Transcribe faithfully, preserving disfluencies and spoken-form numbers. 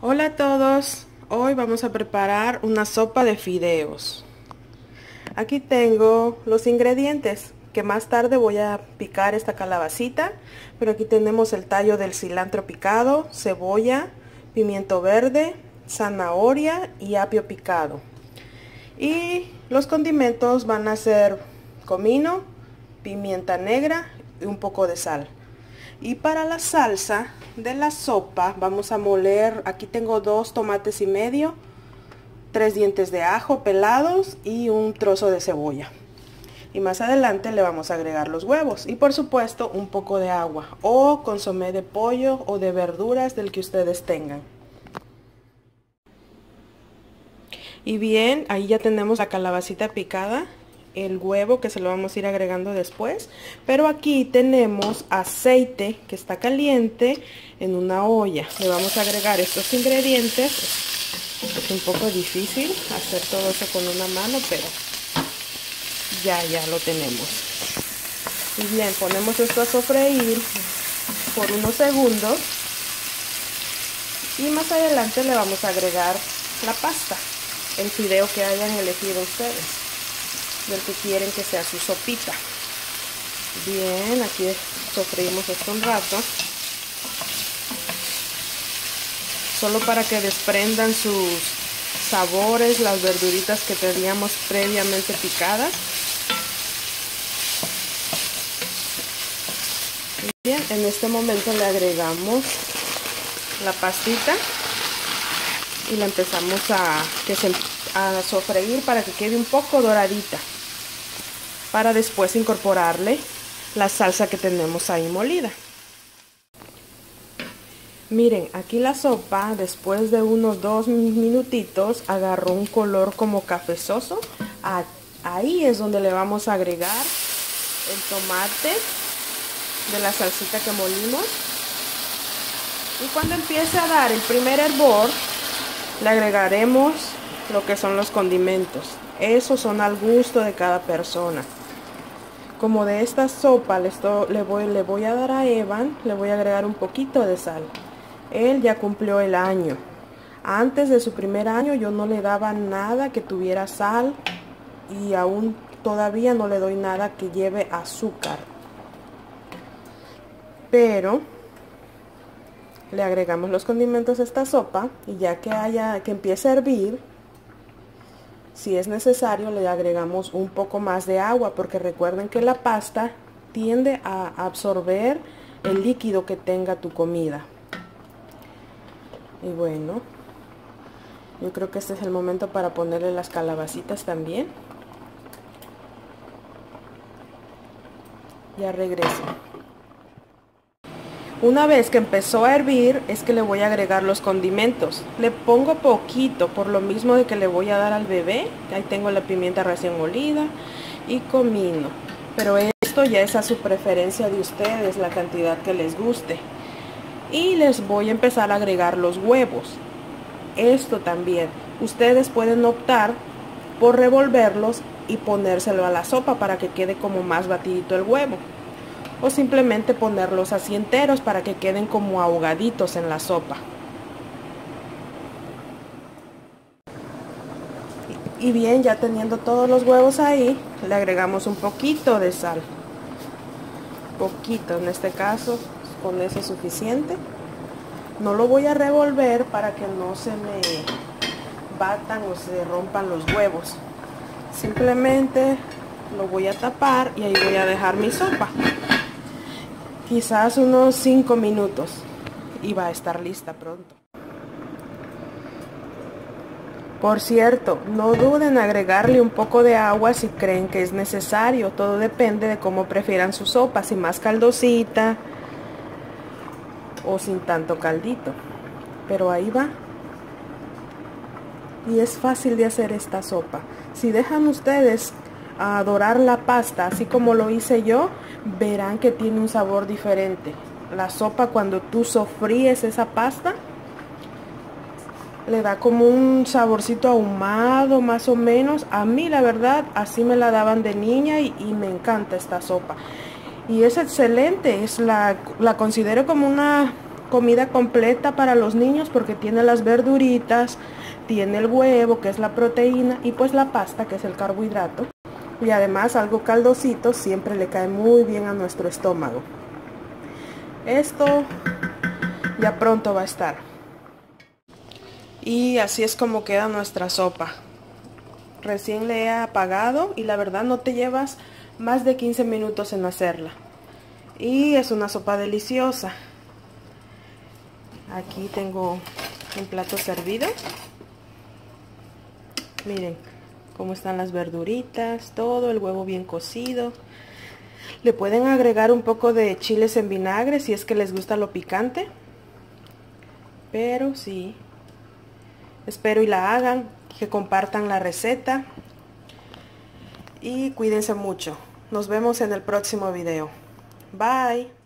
Hola a todos, hoy vamos a preparar una sopa de fideos. Aquí tengo los ingredientes que más tarde voy a picar esta calabacita, pero aquí tenemos el tallo del cilantro picado, cebolla, pimiento verde, zanahoria y apio picado. Y los condimentos van a ser comino, pimienta negra y un poco de sal. Y para la salsa de la sopa vamos a moler, aquí tengo dos tomates y medio, tres dientes de ajo pelados y un trozo de cebolla. Y más adelante le vamos a agregar los huevos y por supuesto un poco de agua o consomé de pollo o de verduras del que ustedes tengan. Y bien, ahí ya tenemos la calabacita picada, el huevo que se lo vamos a ir agregando después, pero aquí tenemos aceite que está caliente en una olla. Le vamos a agregar estos ingredientes. Es un poco difícil hacer todo eso con una mano, pero ya ya lo tenemos. Y bien, ponemos esto a sofreír por unos segundos y más adelante le vamos a agregar la pasta, el fideo que hayan elegido ustedes, del que quieren que sea su sopita. Bien, aquí sofreímos esto un rato, solo para que desprendan sus sabores las verduritas que teníamos previamente picadas. Bien, en este momento le agregamos la pastita y la empezamos a que se a sofreír para que quede un poco doradita, para después incorporarle la salsa que tenemos ahí molida. Miren, aquí la sopa después de unos dos minutitos agarró un color como cafezoso. Ahí es donde le vamos a agregar el tomate de la salsita que molimos, y cuando empiece a dar el primer hervor le agregaremos lo que son los condimentos. Esos son al gusto de cada persona. Como de esta sopa le, estoy, le, voy, le voy a dar a Evan, le voy a agregar un poquito de sal. Él ya cumplió el año. Antes de su primer año yo no le daba nada que tuviera sal, y aún todavía no le doy nada que lleve azúcar. Pero le agregamos los condimentos a esta sopa, y ya que haya que empiece a hervir, si es necesario le agregamos un poco más de agua, porque recuerden que la pasta tiende a absorber el líquido que tenga tu comida. Y bueno, yo creo que este es el momento para ponerle las calabacitas también. Ya regreso. Una vez que empezó a hervir es que le voy a agregar los condimentos. Le pongo poquito por lo mismo de que le voy a dar al bebé. Ahí tengo la pimienta recién molida y comino. Pero esto ya es a su preferencia de ustedes, la cantidad que les guste. Y les voy a empezar a agregar los huevos. Esto también. Ustedes pueden optar por revolverlos y ponérselo a la sopa para que quede como más batidito el huevo, o simplemente ponerlos así enteros para que queden como ahogaditos en la sopa. Y bien, ya teniendo todos los huevos ahí, le agregamos un poquito de sal. Poquito, en este caso, con eso es suficiente. No lo voy a revolver para que no se me batan o se rompan los huevos. Simplemente lo voy a tapar y ahí voy a dejar mi sopa. Quizás unos cinco minutos y va a estar lista pronto. Por cierto, no duden en agregarle un poco de agua si creen que es necesario. Todo depende de cómo prefieran su sopa, si más caldosita o sin tanto caldito. Pero ahí va. Y es fácil de hacer esta sopa. Si dejan ustedes a dorar la pasta así como lo hice yo, verán que tiene un sabor diferente. La sopa, cuando tú sofríes esa pasta, le da como un saborcito ahumado más o menos. A mí la verdad así me la daban de niña y, y me encanta esta sopa y es excelente. Es la, la considero como una comida completa para los niños porque tiene las verduritas, tiene el huevo que es la proteína y pues la pasta que es el carbohidrato. Y además algo caldosito siempre le cae muy bien a nuestro estómago. Esto ya pronto va a estar. Y así es como queda nuestra sopa. Recién le he apagado y la verdad no te llevas más de quince minutos en hacerla. Y es una sopa deliciosa. Aquí tengo un plato servido. Miren cómo están las verduritas, todo el huevo bien cocido. Le pueden agregar un poco de chiles en vinagre si es que les gusta lo picante. Pero sí, espero y la hagan, que compartan la receta. Y cuídense mucho. Nos vemos en el próximo video. Bye.